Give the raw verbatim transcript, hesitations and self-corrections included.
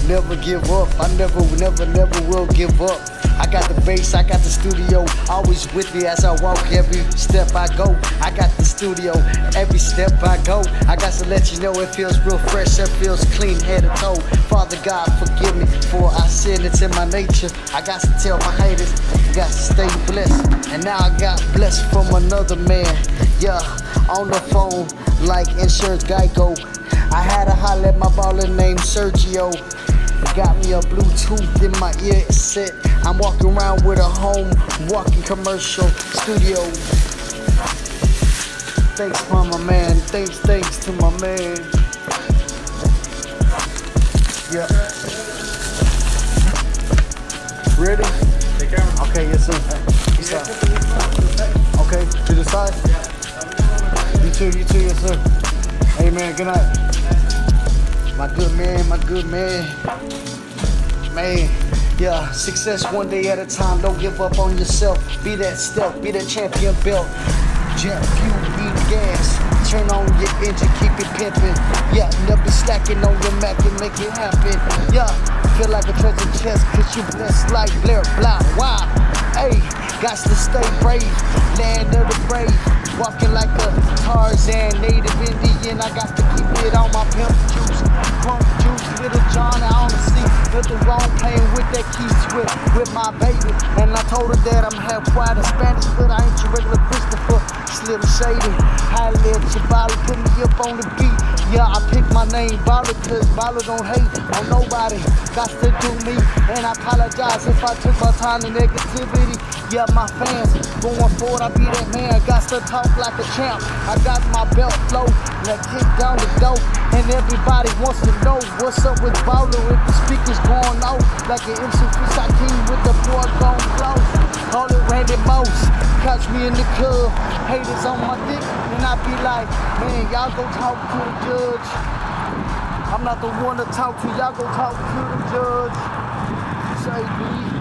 never give up. I never, never, never will give up. I got the bass, I got the studio, always with me as I walk every step I go. I got the studio, every step I go. I got to let you know it feels real fresh, it feels clean head to toe. Father God, forgive me for I sin, it's in my nature. I got to tell my haters, you got to stay blessed. And now I got blessed from another man, yeah, on the phone like Insurance Geico. I had a holler at my baller named Sergio. Got me a Bluetooth in my ear set. I'm walking around with a home walking commercial studio. Thanks for my man. Thanks, thanks to my man. Yeah. Ready? Take camera. Okay, yes sir. What's up? Okay, to the side. You too, you too, yes sir. Hey man, good night. My good man, my good man. Man, yeah, success one day at a time. Don't give up on yourself. Be that stealth, be that champion belt. Jet fuel, be the gas. Turn on your engine, keep it pimping. Yeah, never slacking on your Mac and make it happen. Yeah, feel like a treasure chest, cause you blessed like Blair Blah. Wow, hey, got to stay brave. Land of the brave. Walking like a Tarzan, native Indian. I got to keep it on my pimp juice. Crunk juice, little John, I don't see nothing wrong playing with that key switch with my baby. And I told her that I'm half white and Spanish, but I ain't your regular Christopher. Slim shady, I let your body put me up on the beat. Yeah, I pick my name Baller, cause Baller don't hate on nobody. Got to do me, and I apologize if I took my time to negativity. Yeah, my fans, going forward, I be that man. Got to talk like a champ. I got my belt flow, like kick down the door. And everybody wants to know what's up with Baller if the speakers going out. Like an M C Fish I King with the boy gon' blow. Call it Randy Moss, catch me in the club. Haters on my dick, and I be like, man, y'all go talk to the judge. I'm not the one to talk to, y'all go talk to the judge. Say me.